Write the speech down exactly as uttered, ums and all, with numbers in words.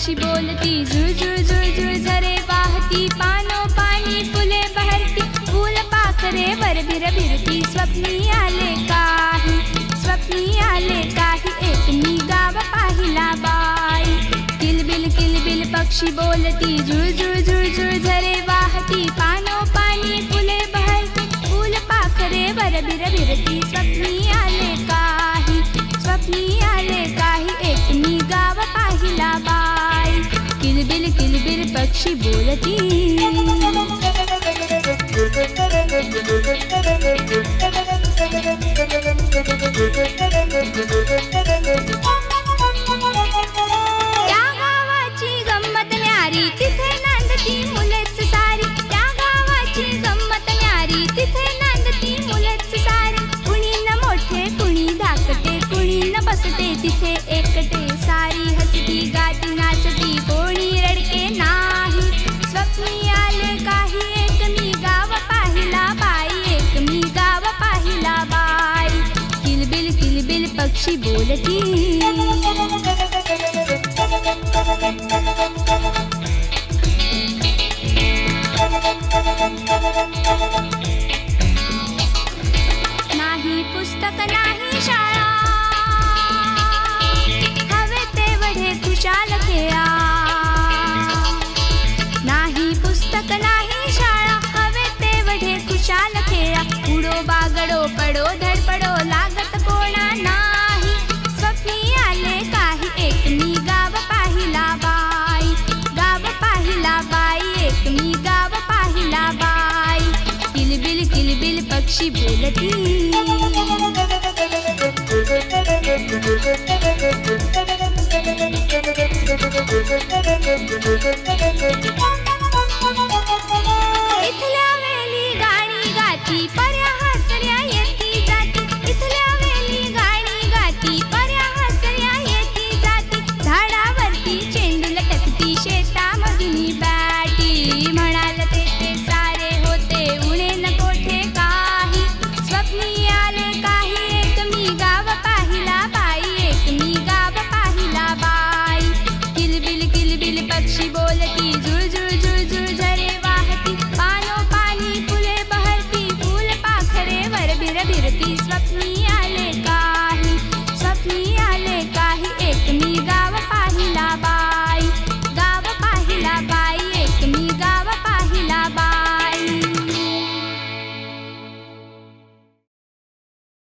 पक्षी बोलती, झुळझुळ झुळझुळ झरे वाहती, पानो पाणी फुले बहरती, फूल पाखरे वर भिरभिरती. स्वप्नी आले काही, स्वप्नी आले काही, एक मी गाव पाहिला बाई. किलबिल किलबिल पक्षी बोलती, झुळझुळ झुळझुळ झरे वाहती, पानो पाणी फुले बहरती, फूल पाखरे वर भिरभिरती. स्वप्नी आले काही, स्वप्नी आले काही, एक मी गाव पाहिला बाई. किलबिल किलबिल पक्षी बोलती. त्या गावाची गंमत न्यारी, तिथे नांदती मुलेच सारी. त्या गावाची गंमत न्यारी, तिथे नांदती मुलेच सारी. कुणी न मोठे कुणी धाकटे, कुणी न बसते तिथे एकटे. सारी हसती गाती नाचती, कोणी रडके नाही. स्वप्नी आले काही, एक मी गाव पाहिला बाई, एक मी गाव पाहिला बाई. किलबिल किलबिल पक्षी बोलती. नाही पुस्तक नाही शाळा, हवे तेवढे खुशाल खेळा. नाही पुस्तक नाही शाळा, हवे तेवढे खुशाल खेळा. उडो बागडो पडो धडपडो, लागत कोणा नाही. स्वप्नी आले काही, एक मी गाव पाहिला बाई, गाव पाहिला बाई, एक मी गाव पाहिला बाई. किलबिल किलबिल पक्षी बोलती.